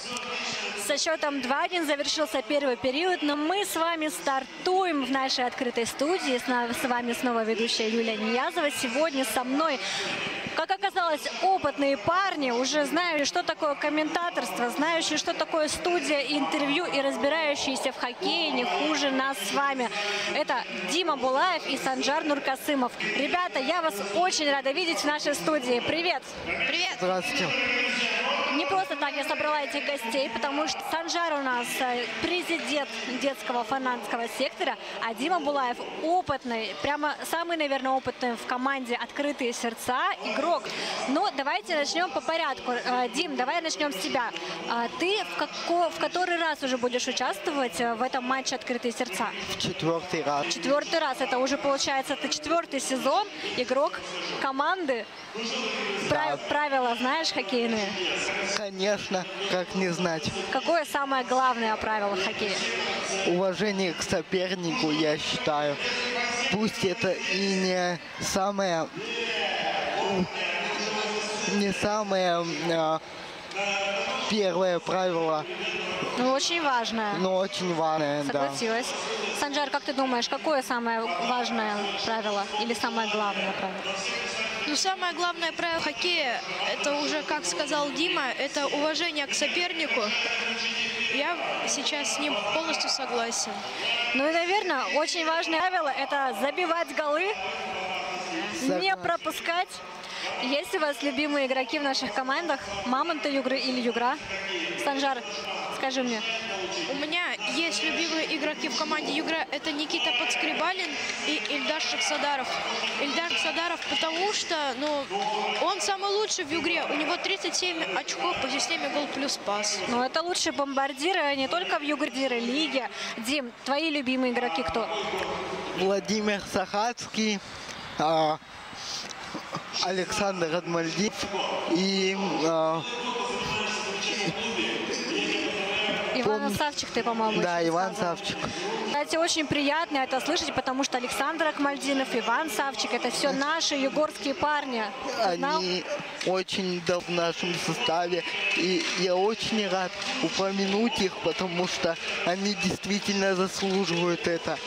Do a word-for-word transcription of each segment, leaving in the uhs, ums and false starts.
Со счетом два один завершился первый период, но мы с вами стартуем в нашей открытой студии. С вами снова ведущая Юлия Ниязова. Сегодня со мной, как оказалось, опытные парни, уже знающие, что такое комментаторство, знающие, что такое студия, интервью и разбирающиеся в хоккее не хуже нас с вами. Это Дима Булаев и Санжар Нуркасымов. Ребята, я вас очень рада видеть в нашей студии. Привет! Привет! Здравствуйте! Не просто так я собрала этих гостей, потому что Санжар у нас президент детского фанатского сектора, а Дима Булаев опытный, прямо самый, наверное, опытный в команде «Открытые сердца» игрок. Ну, давайте начнем по порядку. Дим, давай начнем с тебя. Ты в, како... в который раз уже будешь участвовать в этом матче «Открытые сердца»? В четвертый раз. Четвертый раз. Это уже, получается, ты четвертый сезон, игрок команды. Да. Правила знаешь хоккейные? Конечно, как не знать. Какое самое главное правило хоккея? Уважение к сопернику, я считаю. Пусть это и не самое, не самое а, первое правило. Ну, очень важное. Но очень важное, Согласилась. Да. Санжар, как ты думаешь, какое самое важное правило или самое главное правило? Ну, самое главное правило хоккея, это уже, как сказал Дима, это уважение к сопернику. Я сейчас с ним полностью согласен. Ну и, наверное, очень важное правило – это забивать голы, Согласен. Не пропускать. Есть у вас любимые игроки в наших командах? Мамонты Югры или Югра? Санжар, скажи мне. У меня есть любимые игроки в команде Югра. Это Никита Подскребалин и Ильдар Шахсадаров. Ильдар Шахсадаров, потому что ну, он самый лучший в Югре. У него тридцать семь очков по системе гол плюс пас. Ну, это лучшие бомбардиры не только в Югре лиге. Дим, твои любимые игроки кто? Владимир Сахацкий, а, Александр Адмальдив и... А, Иван Савчик, ты, по-моему, Да, еще Иван сказал. Савчик. Кстати, очень приятно это слышать, потому что Александр Акмальдинов, Иван Савчик – это все наши югорские парни. Они очень давно в нашем составе, и я очень рад упомянуть их, потому что они действительно заслуживают это.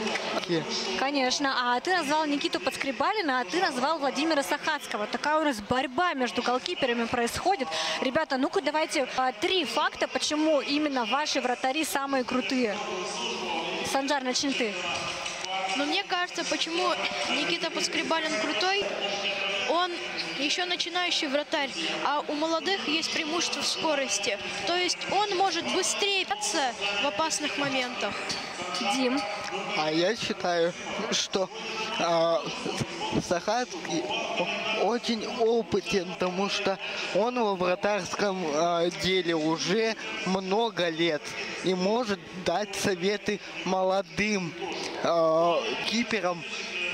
Конечно. А ты назвал Никиту Подскребалина, а ты назвал Владимира Сахацкого. Такая у нас борьба между голкиперами происходит. Ребята, ну-ка давайте а, три факта, почему именно ваши вратари самые крутые. Санжар, начни ты. Но мне кажется, почему Никита Подскребалин крутой, он еще начинающий вратарь, а у молодых есть преимущество в скорости. То есть он может быстрее биться в опасных моментах. Дим. А я считаю, что а, Сахацкий очень опытен, потому что он во вратарском а, деле уже много лет и может дать советы молодым а, киперам,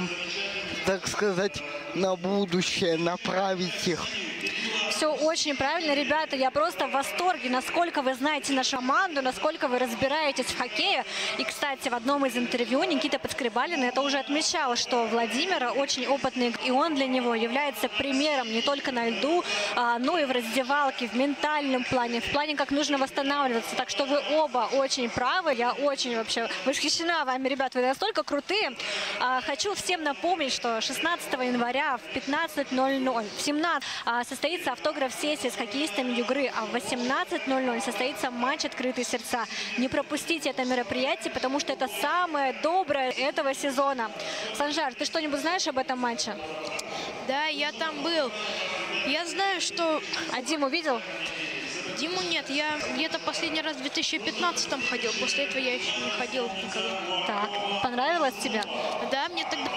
так сказать, на будущее, направить их. Все очень правильно, ребята. Я просто в восторге, насколько вы знаете нашу команду, насколько вы разбираетесь в хоккее. И, кстати, в одном из интервью Никита Подскребалин это уже отмечал, что Владимир очень опытный, и он для него является примером не только на льду, но и в раздевалке, в ментальном плане, в плане, как нужно восстанавливаться. Так что вы оба очень правы. Я очень вообще восхищена вами, ребят. Вы настолько крутые. Хочу всем напомнить, что шестнадцатого января в пятнадцать ноль ноль, в семнадцать состоится автограф-сессия с хоккеистами Югры, а в восемнадцать ноль ноль состоится матч «Открытые сердца». Не пропустите это мероприятие, потому что это самое доброе этого сезона. Санжар, ты что-нибудь знаешь об этом матче? Да, я там был. Я знаю, что... А Диму видел? Диму нет, я где-то последний раз в две тысячи пятнадцатом ходил, после этого я еще не ходил никогда. Так, понравилось тебе? Да, мне тогда...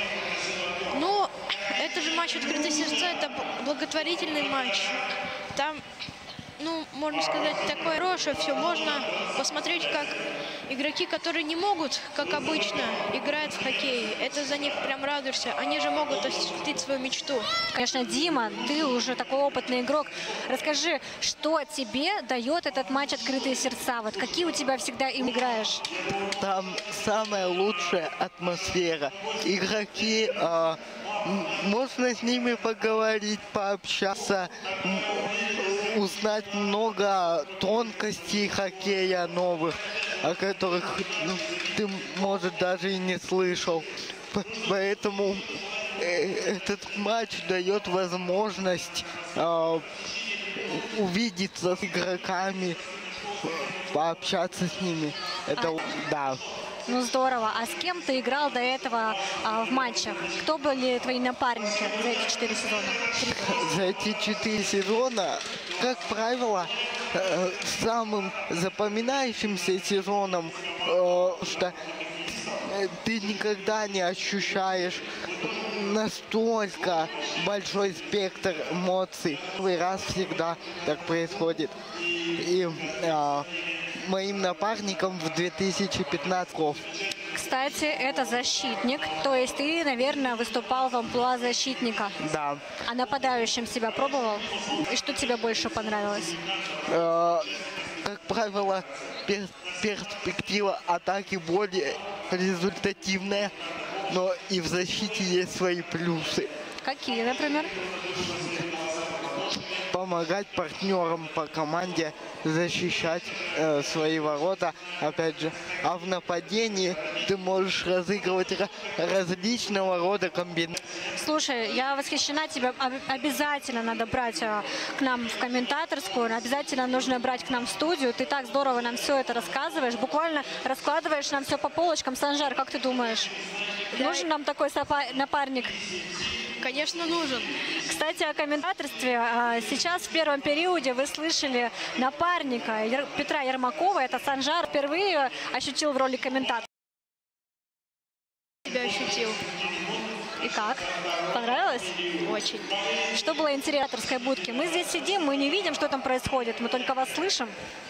Ну, это же матч «Открытые сердца», это благотворительный матч. Там, ну, можно сказать, такое хорошее все. Можно посмотреть, как игроки, которые не могут, как обычно, играют в хоккей. Это за них прям радуешься. Они же могут осуществить свою мечту. Конечно, Дима, ты уже такой опытный игрок. Расскажи, что тебе дает этот матч «Открытые сердца»? Вот какие у тебя всегда им играешь? Там самая лучшая атмосфера. Игроки, э, можно с ними поговорить, пообщаться. узнать много тонкостей хоккея новых, о которых ну, ты, может, даже и не слышал. Поэтому этот матч дает возможность э, увидеться с игроками, пообщаться с ними. Это А... да. Ну здорово. А с кем ты играл до этого а, в матчах? Кто были твои напарники за эти четыре сезона? За эти четыре сезона, как правило, э, самым запоминающимся сезоном, э, что ты никогда не ощущаешь настолько большой спектр эмоций. Первый раз всегда так происходит. И э, моим напарником в две тысячи пятнадцатом. Кстати, это защитник, то есть ты, наверное, выступал в амплуа защитника. Да. А нападающим себя пробовал? И что тебе больше понравилось? Э, как правило, пер перспектива атаки более результативная, но и в защите есть свои плюсы. Какие, например? Помогать партнерам по команде защищать э, свои ворота, опять же. А в нападении ты можешь разыгрывать различного рода комбинации. Слушай, я восхищена тебя. Обязательно надо брать к нам в комментаторскую, обязательно нужно брать к нам в студию. Ты так здорово нам все это рассказываешь, буквально раскладываешь нам все по полочкам. Санжар, как ты думаешь, да. Нужен нам такой напарник? Конечно, нужен. Кстати, о комментаторстве. Сейчас в первом периоде вы слышали напарника Петра Ермакова. Это Санжар впервые ощутил в роли комментатора. Тебя ощутил. И как? Понравилось? Очень. Что было интересно в комментаторской будке? Мы здесь сидим, мы не видим, что там происходит, мы только вас слышим.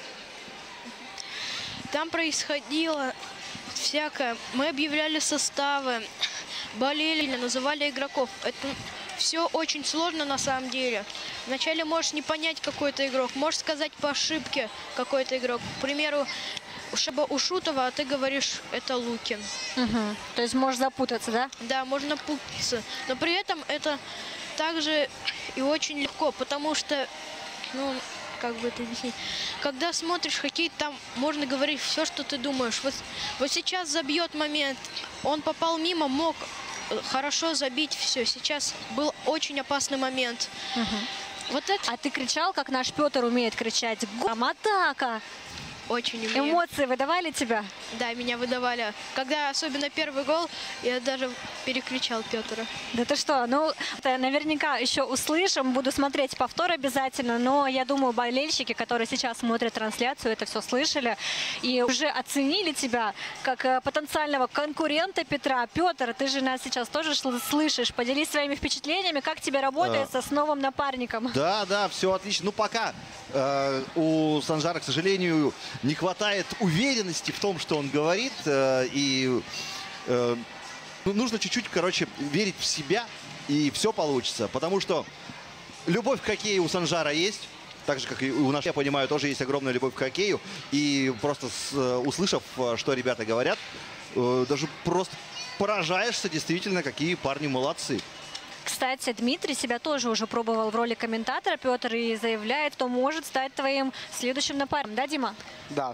Там происходило всякое. Мы объявляли составы, болели, называли игроков. Это все очень сложно на самом деле. Вначале можешь не понять какой-то игрок, можешь сказать по ошибке какой-то игрок. К примеру, у Шутова, а ты говоришь, это Лукин. Угу. То есть можешь запутаться, да? Да, можно путаться. Но при этом это также и очень легко, потому что, ну, как бы это объяснить, когда смотришь хоккей, там можно говорить все, что ты думаешь. Вот, вот сейчас забьет момент, он попал мимо, мог хорошо забить, все. Сейчас был очень опасный момент. Угу. Вот это... А ты кричал, как наш Петр умеет кричать? Атака! Очень умею. Эмоции выдавали тебя? Да, меня выдавали. Когда особенно первый гол, я даже перекричал Петра. Да ты что? Ну, это наверняка еще услышим. Буду смотреть повтор обязательно. Но я думаю, болельщики, которые сейчас смотрят трансляцию, это все слышали. И уже оценили тебя как потенциального конкурента Петра. Петр, ты же нас сейчас тоже слышишь. Поделись своими впечатлениями. Как тебе работается а... с новым напарником? Да, да, все отлично. Ну, пока э, у Санжара, к сожалению, не хватает уверенности в том, что он говорит, э, и э, нужно чуть-чуть, короче, верить в себя, и все получится, потому что любовь к хоккею у Санжара есть, так же, как и у нас, я понимаю, тоже есть огромная любовь к хоккею, и просто с, услышав, что ребята говорят, э, даже просто поражаешься действительно, какие парни молодцы. Кстати, Дмитрий себя тоже уже пробовал в роли комментатора, Петр, и заявляет, что может стать твоим следующим напарником. Да, Дима? Да.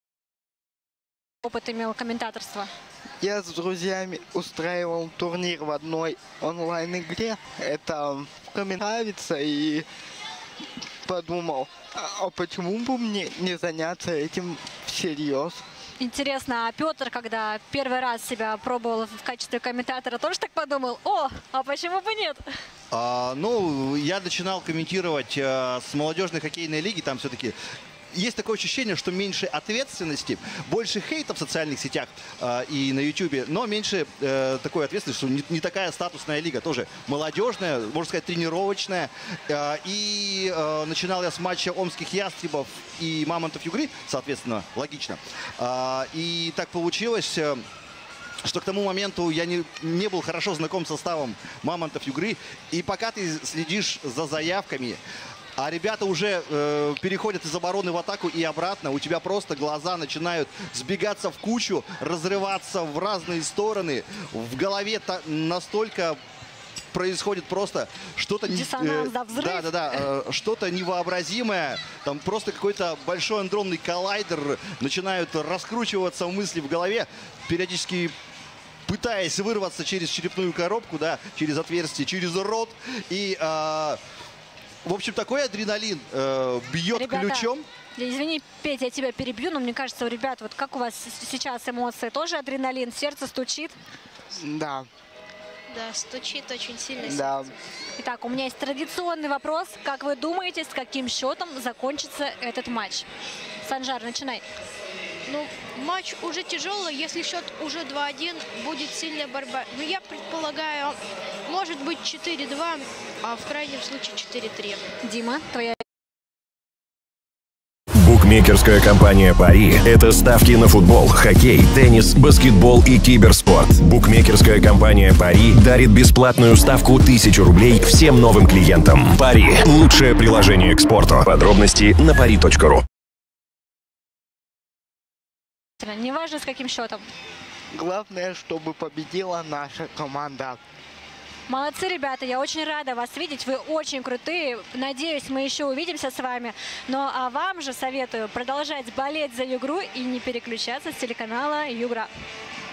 Опыт имел комментаторства? Я с друзьями устраивал турнир в одной онлайн-игре. Это мне нравится, и подумал, а почему бы мне не заняться этим всерьез? Интересно, а Петр, когда первый раз себя пробовал в качестве комментатора, тоже так подумал, о, а почему бы нет? А, ну, я начинал комментировать а, с молодежной хоккейной лиги, там все-таки есть такое ощущение, что меньше ответственности, больше хейта в социальных сетях э, и на ютубе, но меньше э, такой ответственности, что не, не такая статусная лига, тоже молодежная, можно сказать, тренировочная. Э, и э, начинал я с матча омских ястребов и мамонтов Югры, соответственно, логично. Э, и так получилось, э, что к тому моменту я не, не был хорошо знаком с составом мамонтов Югры. И пока ты следишь за заявками, а ребята уже э, переходят из обороны в атаку и обратно, у тебя просто глаза начинают сбегаться в кучу, разрываться в разные стороны. В голове настолько происходит просто что-то... Диссонанс, да, взрыв. Да, да, да, что-то невообразимое. Там просто какой-то большой андронный коллайдер. Начинают раскручиваться мысли в голове, периодически пытаясь вырваться через черепную коробку, да, через отверстие, через рот. И, э, в общем, такой адреналин э, бьет Ребята, ключом. Извини, Петя, я тебя перебью, но мне кажется, у ребят, вот как у вас сейчас эмоции? Тоже адреналин? Сердце стучит? Да, Да, стучит очень сильно. да. Итак, у меня есть традиционный вопрос. Как вы думаете, с каким счетом закончится этот матч? Санжар, начинай. Ну, матч уже тяжелый. Если счет уже два один, будет сильная борьба. Но я предполагаю, может быть четыре два, а в крайнем случае четыре три. Дима, твоя... Букмекерская компания «Пари» — это ставки на футбол, хоккей, теннис, баскетбол и киберспорт. Букмекерская компания «Пари» дарит бесплатную ставку тысячу рублей всем новым клиентам. «Пари» — лучшее приложение к спорту. Подробности на пари точка ру. Неважно, с каким счетом. Главное, чтобы победила наша команда. Молодцы, ребята, я очень рада вас видеть, вы очень крутые. Надеюсь, мы еще увидимся с вами. Ну а вам же советую продолжать болеть за Югру и не переключаться с телеканала Югра.